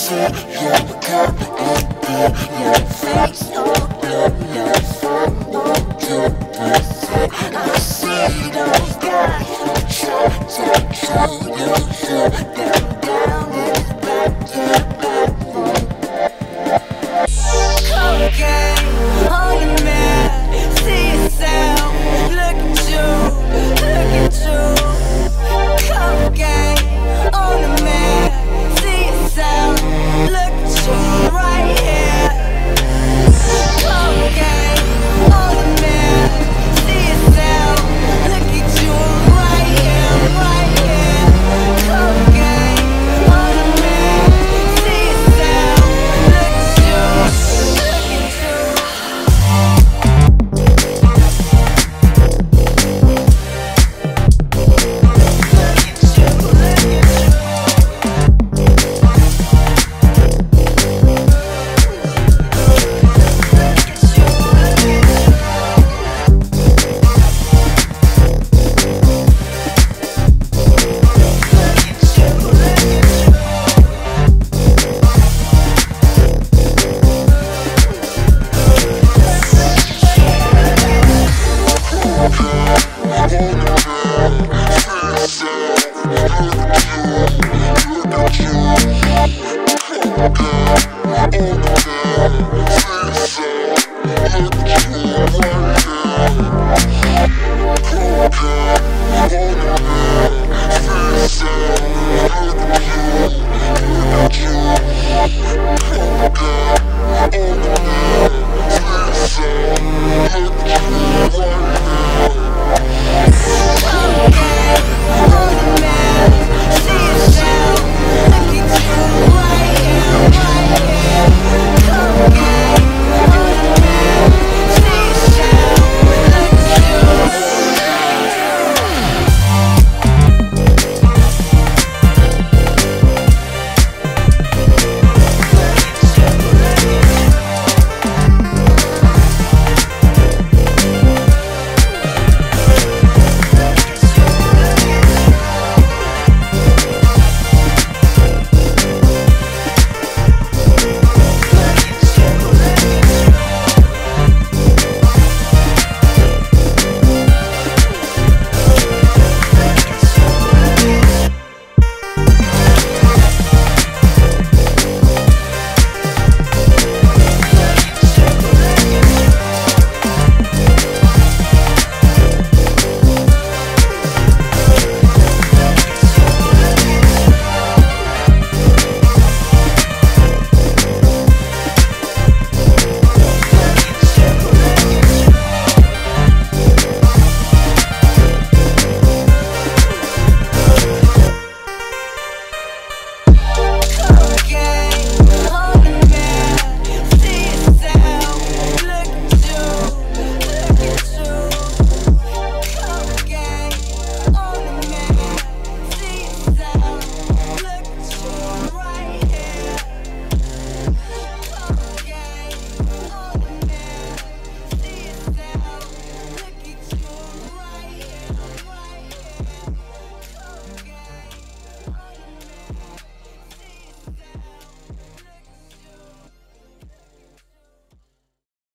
fill your cup and fill your face. Oh, glorious, oh, glorious. I see those guys who try to control you, shut them down and back to back. Cocaine on the map, see yourself, look at you. Cocaine on the map, see yourself, look at you right here. Cocaine on the map, see yourself, look at you right here, right here. Cocaine on the map, see yourself, look at you, look at you. Look at you.